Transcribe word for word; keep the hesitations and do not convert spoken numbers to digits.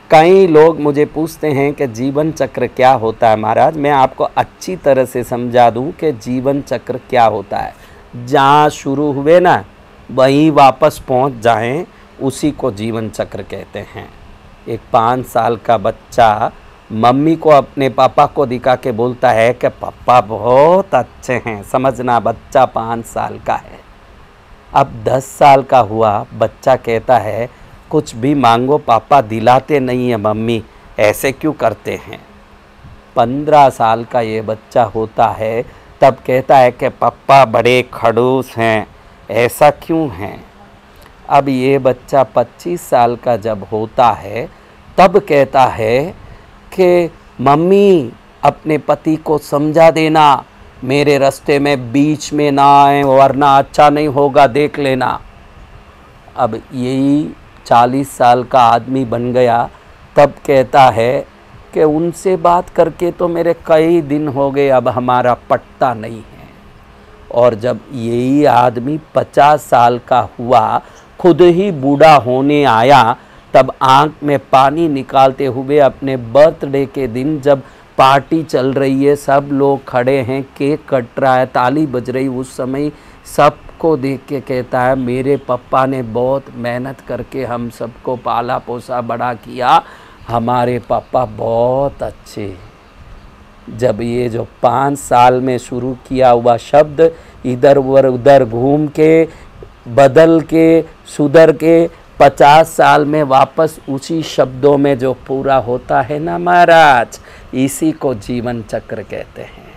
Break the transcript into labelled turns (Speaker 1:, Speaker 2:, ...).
Speaker 1: कई लोग मुझे पूछते हैं कि जीवन चक्र क्या होता है महाराज। मैं आपको अच्छी तरह से समझा दूं कि जीवन चक्र क्या होता है। जहाँ शुरू हुए ना वहीं वापस पहुंच जाएं, उसी को जीवन चक्र कहते हैं। एक पाँच साल का बच्चा मम्मी को अपने पापा को दिखा के बोलता है कि पापा बहुत अच्छे हैं। समझना, बच्चा पाँच साल का है। अब दस साल का हुआ बच्चा कहता है कुछ भी मांगो पापा दिलाते नहीं है, मम्मी ऐसे क्यों करते हैं। पंद्रह साल का ये बच्चा होता है तब कहता है कि पापा बड़े खड़ूस हैं, ऐसा क्यों हैं। अब ये बच्चा पच्चीस साल का जब होता है तब कहता है कि मम्मी अपने पति को समझा देना, मेरे रास्ते में बीच में ना आए वरना अच्छा नहीं होगा, देख लेना। अब यही चालीस साल का आदमी बन गया तब कहता है कि उनसे बात करके तो मेरे कई दिन हो गए, अब हमारा पटता नहीं है। और जब यही आदमी पचास साल का हुआ, खुद ही बूढ़ा होने आया, तब आँख में पानी निकालते हुए अपने बर्थडे के दिन जब पार्टी चल रही है, सब लोग खड़े हैं, केक कट रहा है, ताली बज रही, उस समय सबको देख के कहता है मेरे पापा ने बहुत मेहनत करके हम सबको पाला पोसा बड़ा किया, हमारे पापा बहुत अच्छे। जब ये जो पाँच साल में शुरू किया हुआ शब्द इधर उधर घूम के बदल के सुधर के पचास साल में वापस उसी शब्दों में जो पूरा होता है ना महाराज, इसी को जीवन चक्र कहते हैं।